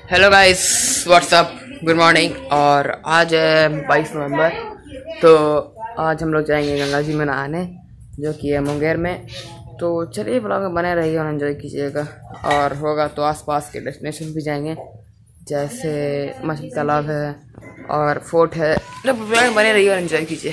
Hello guys, what's up, good morning. और आज है 22 नवंबर। तो आज हम लोग जाएंगे गंगा जी में नहाने, जो कि है मुंगेर में। तो चलिए ब्लॉग में बने रहिए और एंजॉय कीजिएगा। और होगा तो आसपास के डेस्टिनेशन भी जाएंगे, जैसे मछली तालाब है और फोर्ट है। तो ब्लॉग में बने रहिए और एंजॉय कीजिए।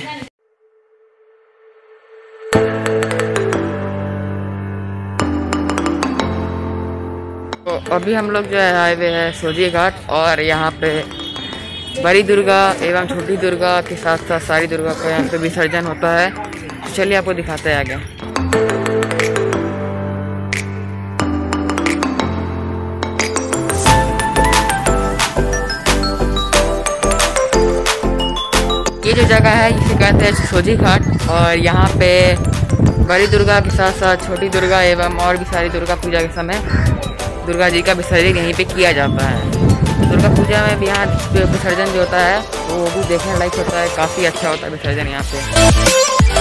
तो अभी हम लोग जो है हाईवे है सोजी घाट, और यहाँ पे बड़ी दुर्गा एवं छोटी दुर्गा के साथ साथ सारी दुर्गा का यहाँ पे विसर्जन होता है। चलिए आपको दिखाते हैं आगे। ये जो जगह है इसे कहते हैं सोजी घाट, और यहाँ पे बड़ी दुर्गा के साथ साथ छोटी दुर्गा एवं और भी सारी दुर्गा पूजा के समय दुर्गा जी का विसर्जन यहीं पे किया जाता है। दुर्गा पूजा में भी यहाँ विसर्जन जो होता है वो भी देखने लायक होता है, काफ़ी अच्छा होता है विसर्जन यहाँ पे।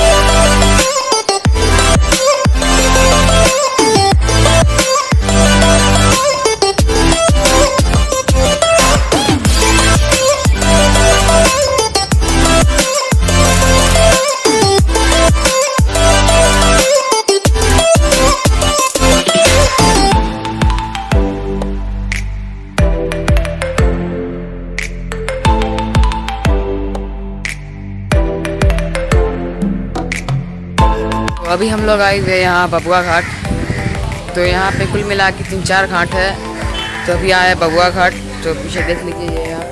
अभी हम लोग आए थे यहाँ बबुआ घाट। तो यहाँ पे कुल मिला के 3-4 घाट है। तो अभी आए बबुआ घाट, तो पीछे देख लीजिए ये यहाँ।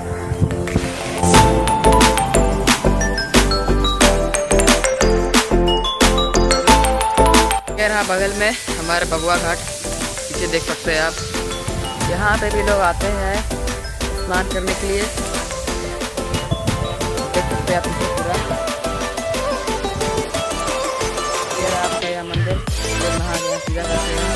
यहाँ बगल में हमारे बबुआ घाट पीछे देख सकते हैं आप। यहाँ पे भी लोग आते हैं स्नान करने के लिए, देख सकते हैं आप पीछे पूरा मंदिर। तो नहा गया सीधा करते हैं।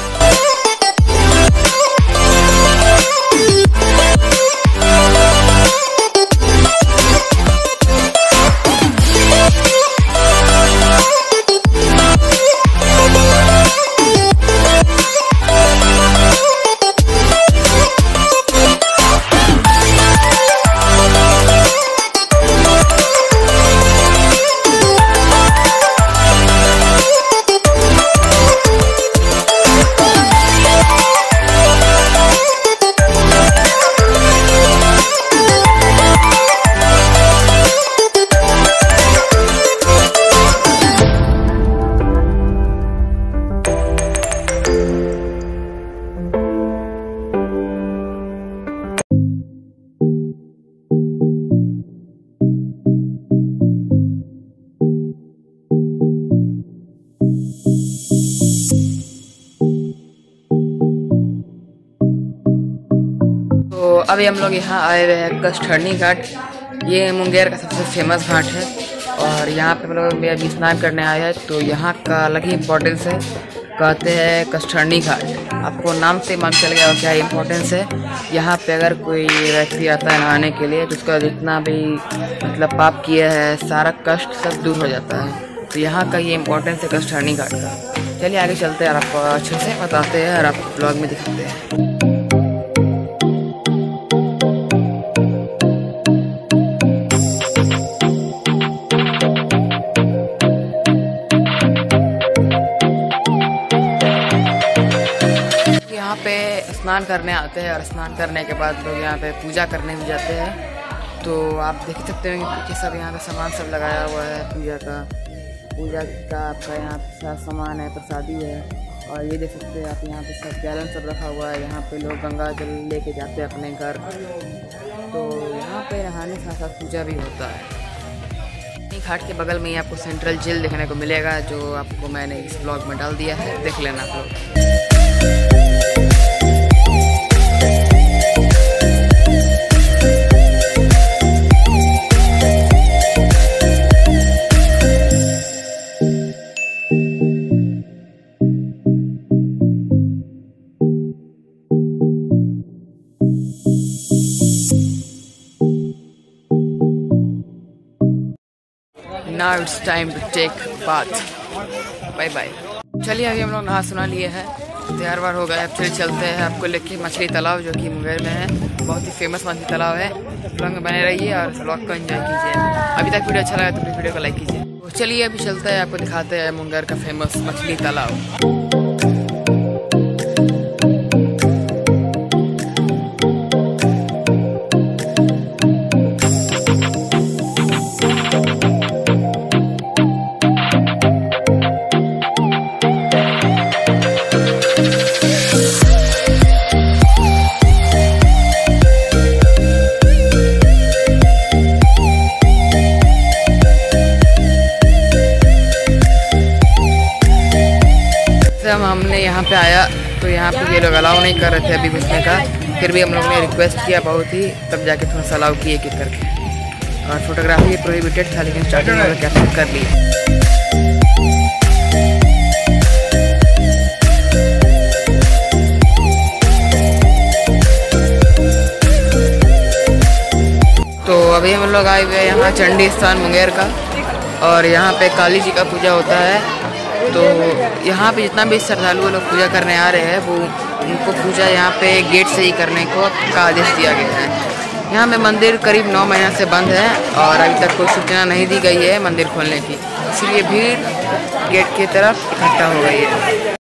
अभी हम लोग यहाँ आए हुए हैं कष्टहरनी घाट। ये मुंगेर का सबसे फेमस घाट है, और यहाँ पे हम लोग अभी स्नान करने आए हैं। तो यहाँ का अलग ही इम्पोर्टेंस है, कहते हैं कष्टहरनी घाट। आपको नाम से मालूम चल गया क्या इम्पोर्टेंस है। यहाँ पे अगर कोई व्यक्ति आता है नहाने के लिए, तो उसका जितना भी मतलब पाप किया है, सारा कष्ट सब दूर हो जाता है। तो यहाँ का ये इम्पोर्टेंस है कष्टहरनी घाट का। चलिए आगे चलते हैं और आपको अच्छे से बताते हैं और आपको ब्लॉग में दिखाते हैं। यहाँ पे स्नान करने आते हैं, और स्नान करने के बाद लोग यहाँ पे पूजा करने भी जाते हैं। तो आप देख सकते हैं कि पीछे सब यहाँ पे सामान सब लगाया हुआ है पूजा का आपका यहाँ पे सारा सामान है, प्रसादी है। और ये देख सकते हैं आप यहाँ पे सब गैलन सब रखा हुआ है। यहाँ पे लोग गंगा जल लेके जाते हैं अपने घर। तो यहाँ पे नहाने के साथ साथ पूजा भी होता है। घाट के बगल में ही आपको सेंट्रल जेल देखने को मिलेगा, जो आपको मैंने इस ब्लॉग में डाल दिया है, देख लेना आप लोग। Now it's time to take bath. Bye bye. चलिए अभी हम लोग नहा सुना लिए हैं, तैयार वार हो गए, अब फिर चलते हैं आपको लेके मछली तालाब जो कि मुंगेर में है। बहुत ही फेमस मछली तालाब है। ब्लॉग में बने रहिए और ब्लॉग को एंजॉय कीजिए। अभी तक वीडियो अच्छा लगा तो प्लीज़ वीडियो को लाइक कीजिए। तो चलिए अभी चलते हैं, आपको दिखाते हैं मुंगेर का फेमस मछली तालाब। हमने यहाँ पे आया तो यहाँ पे ये लोग अलाउ नहीं कर रहे थे अभी घुसने का, फिर भी हम लोग ने रिक्वेस्ट किया बहुत ही, तब जाके थोड़ा सा अलाउ किए कि करके। और फोटोग्राफी प्रोहिबिटेड था लेकिन स्टार्टिंग में कैप्चर कर लिए। तो अभी हम लोग आए हुए हैं यहाँ चंडी स्थान मुंगेर का, और यहाँ पे काली जी का पूजा होता है। तो यहाँ पे जितना भी श्रद्धालु लोग पूजा करने आ रहे हैं वो उनको पूजा यहाँ पे गेट से ही करने का आदेश दिया गया है। यहाँ पे मंदिर करीब 9 महीना से बंद है और अभी तक कोई सूचना नहीं दी गई है मंदिर खोलने की, इसलिए भीड़ गेट की तरफ इकट्ठा हो गई है।